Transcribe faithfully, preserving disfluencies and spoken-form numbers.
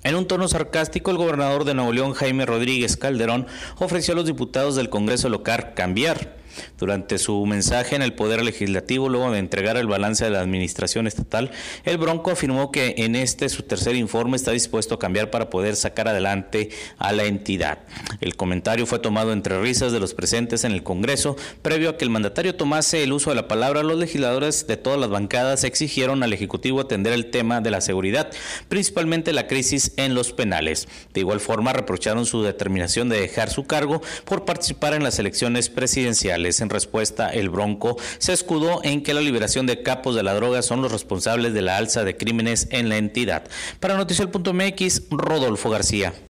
En un tono sarcástico, el gobernador de Nuevo León, Jaime Rodríguez Calderón, ofreció a los diputados del Congreso local cambiar. Durante su mensaje en el Poder Legislativo, luego de entregar el balance de la administración estatal, el Bronco afirmó que en este, su tercer informe, está dispuesto a cambiar para poder sacar adelante a la entidad. El comentario fue tomado entre risas de los presentes en el Congreso. Previo a que el mandatario tomase el uso de la palabra, los legisladores de todas las bancadas exigieron al Ejecutivo atender el tema de la seguridad, principalmente la crisis en los penales. De igual forma, reprocharon su determinación de dejar su cargo por participar en las elecciones presidenciales. En respuesta, el Bronco se escudó en que la liberación de capos de la droga son los responsables de la alza de crímenes en la entidad. Para Noticiel punto M X, Rodolfo García.